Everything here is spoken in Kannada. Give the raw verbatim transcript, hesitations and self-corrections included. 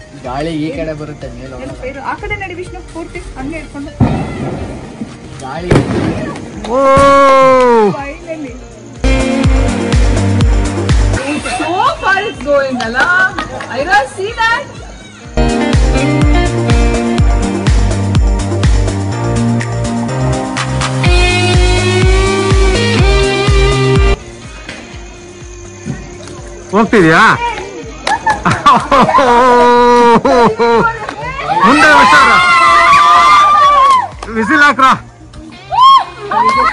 ಗಾಳಿ ಈ ಕಡೆ ಬರುತ್ತೆ ಮೇಲೆ ಆ ಕಡೆ ನಡಿ ವಿಷ್ಣು ಪೂರ್ತಿ ಹಂಗೆ ಇಟ್ಕೊಂಡು ಗಾಳಿ finally so far it's going ala Ira see that ಹೋಗ್ತಿದ್ಯಾ ಮುಂದೆ ಹುಷಾರ ಬಿಸಿಲು ಹಾಕ್ರ